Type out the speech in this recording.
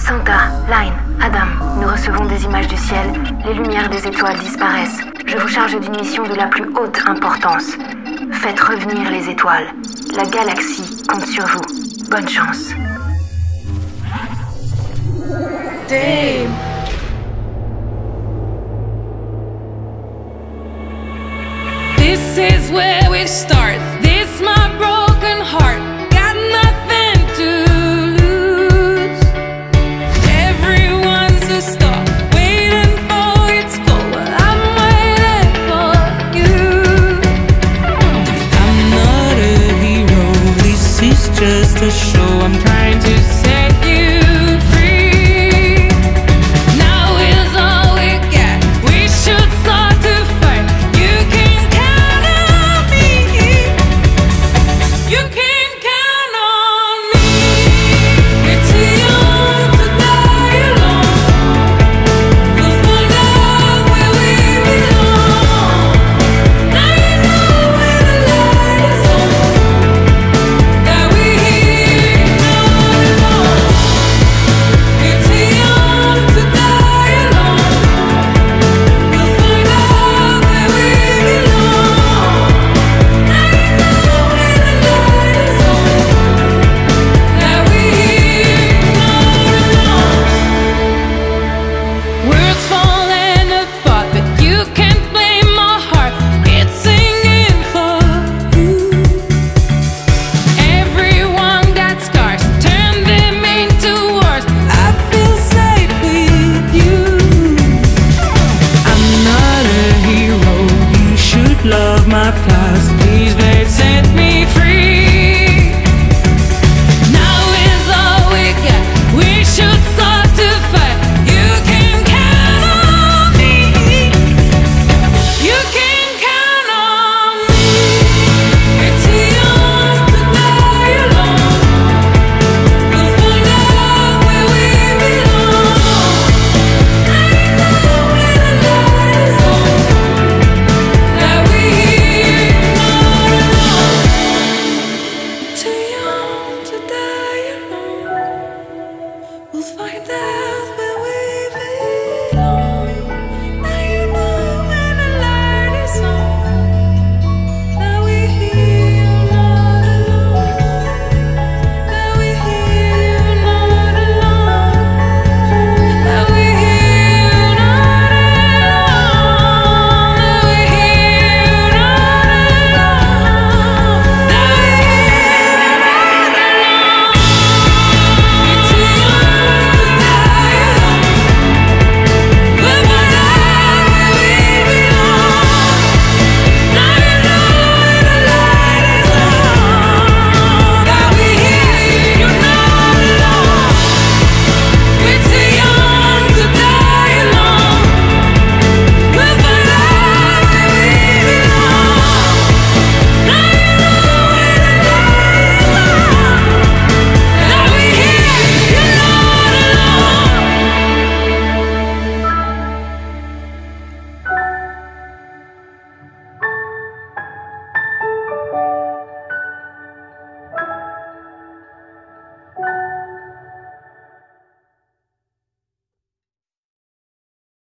Santa, Line, Adam, nous recevons des images du ciel. Les lumières des étoiles disparaissent. Je vous charge d'une mission de la plus haute importance. Faites revenir les étoiles. La galaxie compte sur vous. Bonne chance. Damn. This is where we start.